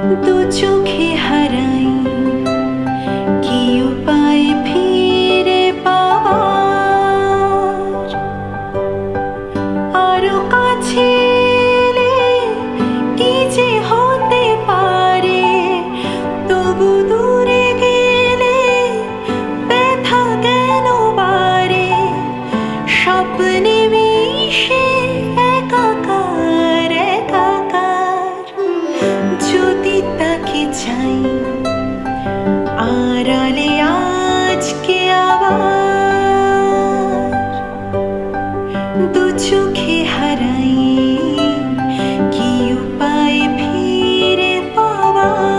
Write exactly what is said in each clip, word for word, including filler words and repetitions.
দু চোখে হারাই কি উপায় ফিরে পাওয়ার, আরো কাছে এলে কি যে হতে পারে, তবু দূরে গেলে ব্যথা কেন বাড়ে, স্বপ্নে মিশে একাকার একাকার। যদি তাকে চাই আড়ালে আজকে আবার, দু চোখে হারাই কি উপায় ফিরে পাওয়ার।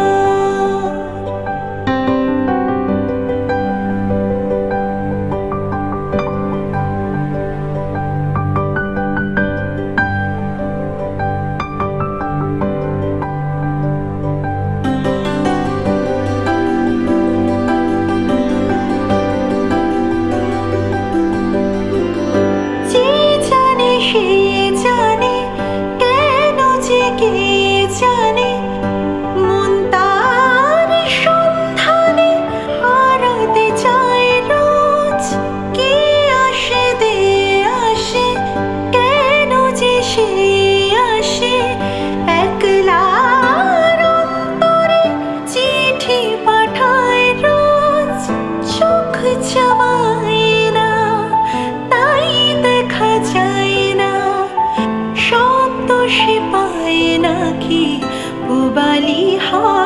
সে জানে কেন যে কে জানে, মন তার সন্ধানে হারাতে চায় রোজ। কে আসে দে আসে কেন যে সে আসে, একলার অন্তরে চিঠি পাঠায় রোজ। চোখ চাওয়ায় না তাই দেখা যায় না, শব্দ সে পায় নাকি পুবালি হয়।